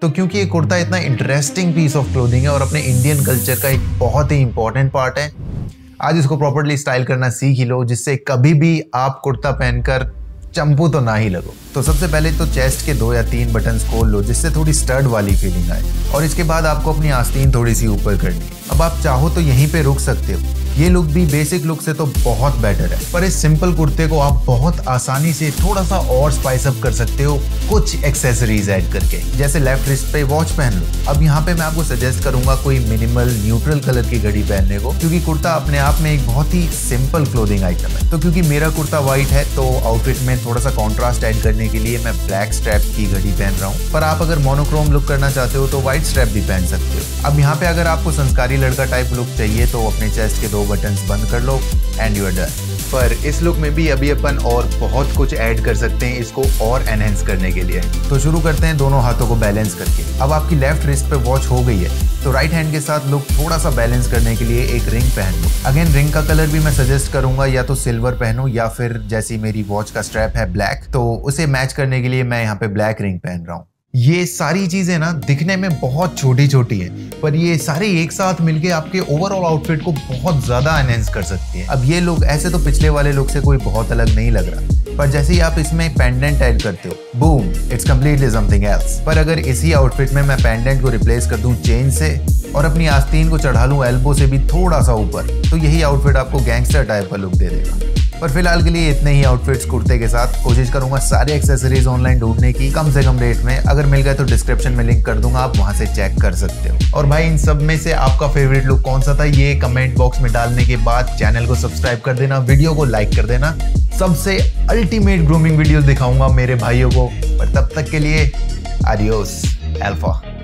तो क्योंकि ये कुर्ता इतना इंटरेस्टिंग पीस ऑफ क्लोथिंग है और अपने इंडियन कल्चर का एक बहुत ही इंपॉर्टेंट पार्ट है, आज इसको प्रॉपर्ली स्टाइल करना सीख ही लो, जिससे कभी भी आप कुर्ता पहनकर चंपू तो ना ही लगो। तो सबसे पहले तो चेस्ट के 2 या 3 बटन्स खोल लो, जिससे थोड़ी स्टड वाली फीलिंग आए, और इसके बाद आपको अपनी आस्तीन थोड़ी सी ऊपर करनी है। अब आप चाहो तो यहीं पे रुक सकते हो, ये लुक भी बेसिक लुक से तो बहुत बेटर है, पर इस सिंपल कुर्ते को आप बहुत आसानी से थोड़ा सा और स्पाइस अप कर सकते हो कुछ एक्सेसरीज ऐड करके। जैसे लेफ्ट रिस्ट पे वॉच पहन लो। अब यहाँ पे मैं आपको सजेस्ट करूंगा कोई मिनिमल न्यूट्रल कलर की घड़ी पहनने को, क्योंकि कुर्ता अपने आप में एक बहुत ही सिंपल क्लोथिंग आइटम है। तो क्योंकि मेरा कुर्ता व्हाइट है, तो आउटफिट में थोड़ा सा कॉन्ट्रास्ट ऐड करने के लिए मैं ब्लैक स्ट्रैप की घड़ी पहन रहा हूँ, पर आप अगर मोनोक्रोम लुक करना चाहते हो तो व्हाइट स्ट्रैप भी पहन सकते हो। अब यहाँ पे अगर आपको संस्कारी लड़का टाइप लुक चाहिए तो अपने चेस्ट के 2 बटन्स बंद कर लो एंड यू आर डन। पर इस लुक में भी अभी अपन और बहुत कुछ ऐड कर सकते हैं इसको और एनहेंस करने के लिए। तो शुरू करते हैं दोनों हाथों को बैलेंस करके। अब आपकी लेफ्ट रिस्ट पे वॉच हो गई है, तो राइट हैंड के साथ लुक थोड़ा सा बैलेंस करने के लिए एक रिंग पहन लो। अगेन रिंग का कलर भी मैं सजेस्ट करूंगा या तो सिल्वर पहनो, या फिर जैसी मेरी वॉच का स्ट्रैप है ब्लैक, तो उसे मैच करने के लिए मैं यहाँ पे ब्लैक रिंग पहन रहा हूँ। ये सारी चीजें ना दिखने में बहुत छोटी छोटी है, पर ये सारे एक साथ मिलके आपके ओवरऑल आउटफिट को बहुत ज्यादा एनहेंस कर सकती है। अब ये लुक ऐसे तो पिछले वाले लुक से कोई बहुत अलग नहीं लग रहा, पर जैसे ही आप इसमें पेंडेंट ऐड करते हो, boom, it's completely something else. पर अगर इसी आउटफिट में मैं पेंडेंट को रिप्लेस कर दूं चेन से और अपनी आस्तीन को चढ़ा लूं एल्बो से भी थोड़ा सा ऊपर, तो यही आउटफिट आपको गैंगस्टर टाइप का लुक दे देगा। पर फिलहाल के लिए इतने ही आउटफिट्स कुर्ते के साथ। कोशिश करूंगा सारे एक्सेसरीज ऑनलाइन ढूंढने की कम से कम रेट में। अगर मिल गए तो डिस्क्रिप्शन में लिंक कर दूंगा, आप वहां से चेक कर सकते हो। और भाई इन सब में से आपका फेवरेट लुक कौन सा था, ये कमेंट बॉक्स में डालने के बाद चैनल को सब्सक्राइब कर देना, वीडियो को लाइक कर देना। सबसे अल्टीमेट ग्रूमिंग वीडियो दिखाऊंगा मेरे भाइयों को, पर तब तक के लिए आडियोस अल्फा।